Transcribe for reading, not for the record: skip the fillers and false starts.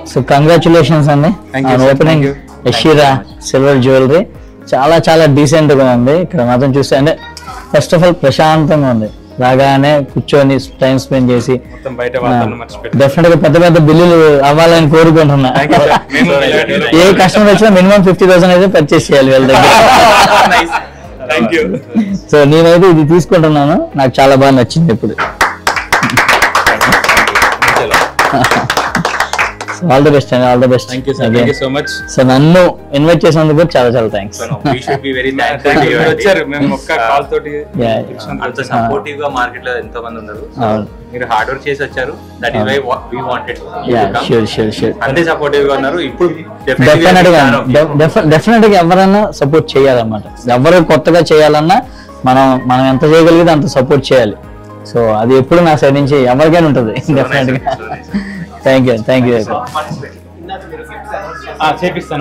So congratulations అండి opening Yashira silver jewellery. చాలా చాలా డీసెంట్ గా ఉంది. ఇక్కడ మాత్రం చూస్తే అంటే ఫస్ట్ ఆఫ్ ఆల్ ప్రశాంతంగా ఉంది. రాగానే కూర్చొని టైం స్పెండ్ చేసి డెఫినెట్ గా పెద్ద పెద్ద బిల్లులు అవ్వాలని కోరుకుంటున్నా. ఏ కస్టమర్ వచ్చినా మినిమం 50,000 అయితే పర్చేస్ చేయాలి వీళ్ళ దగ్గర. సో నేనైతే ఇది తీసుకుంటున్నాను, నాకు చాలా బాగా నచ్చింది ఇప్పుడు. ఆల్ ది బెస్ట్ అండి, all the best. Thank you so much. So నన్ను ఇన్వైట్ చేసినందుకు చాలా చాలా థ్యాంక్స్. వచ్చారు మేము ఒక్క కాల్ తోటి. అంత సపోర్టివ్ గా మార్కెట్ లో ఎంతో మంది ఉన్నారు. మీరు హార్డ్ వర్క్ చేసి వచ్చారు. That is why we wanted. Sure అంతే సపోర్టివ్ గా ఉన్నారు. ఇప్పుడు డెఫినెట్ గా ఎవరైనా సపోర్ట్ చేయాలన్నమాట. ఎవరు కొత్తగా చేయాలన్నా మనం ఎంత చేయగలిగితే అంత సపోర్ట్ చేయాలి. సో అది ఎప్పుడు నా సైడ్ నుంచి ఎవరికైనా ఉంటుంది డెఫినెట్ గా. Thank you. చేపిస్తాను.